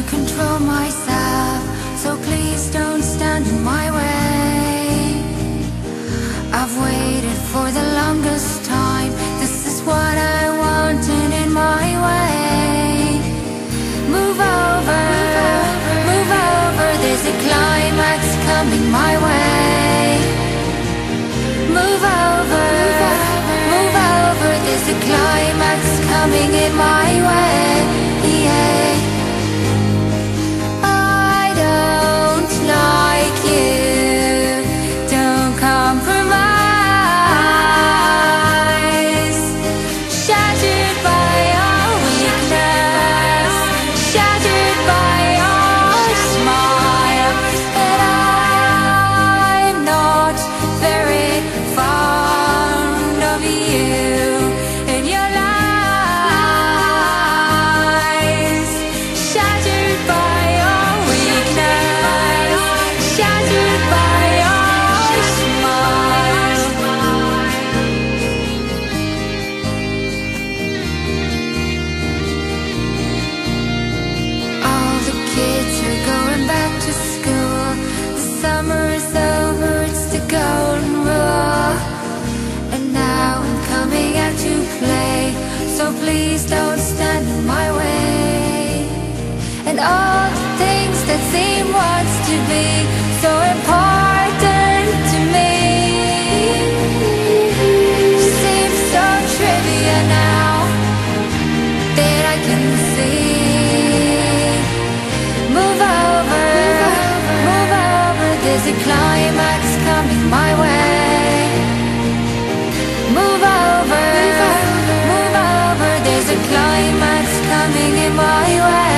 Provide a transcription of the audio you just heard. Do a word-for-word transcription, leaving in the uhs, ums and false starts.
control myself, so please don't stand in my way. I've waited for the longest time. This is what I wanted in my way. Move over, move over, there's a climax coming my way. Move over, move over, there's a climax coming in my way. Yeah. I don't like you, don't compromise. Shattered by our weakness, shattered by our smile. And I'm not very fond of you and your lies. Shattered by our weakness, shattered by our smile. All the kids are going back to school. The summer is over, it's the golden rule. And now I'm coming out to play, so please don't stand in my way. And all the things that seem once to be so important to me seem so trivial now that I can see. Move over, move over, there's a climax coming my way. Move over, move over, there's a climax coming in my way.